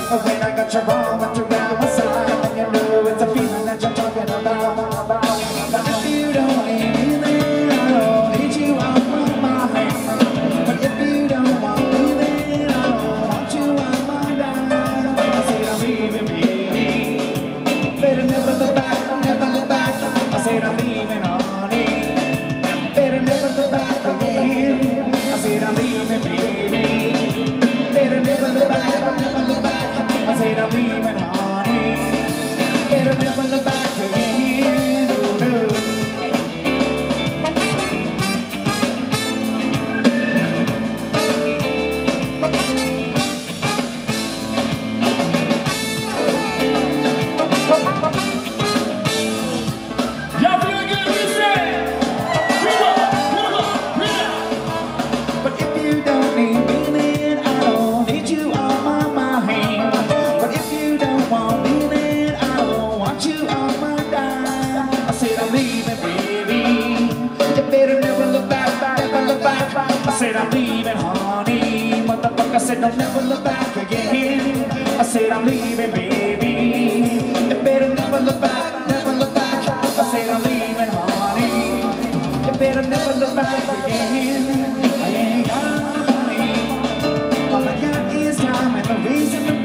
But when I got your arm around my side, then you know it's a feeling that you're talking about. But if you don't need me, then I don't need you on my mind. But if you don't want me, then I don't want you on my mind. I said I'm leaving, baby. Better never look back, never look back. I said I'm leaving, honey. Better never look back again. I said I'm leaving, baby. Better never look back, never look back. I said I'm leaving, honey. Better never look back again. Oh, no. Y'all feeling good? You say? But if you don't need me, then I don't need you on my mind. But if you don't want me, then I don't want you on my dime. I said I'm leaving, baby. You better never look back, never look back. I said I'm leaving, honey. Motherfucker said don't never look back again. I said I'm leaving, baby. You better never look back, never look back. I said I'm leaving, honey. You better never look back again. I ain't got money. All I got is time and the reason to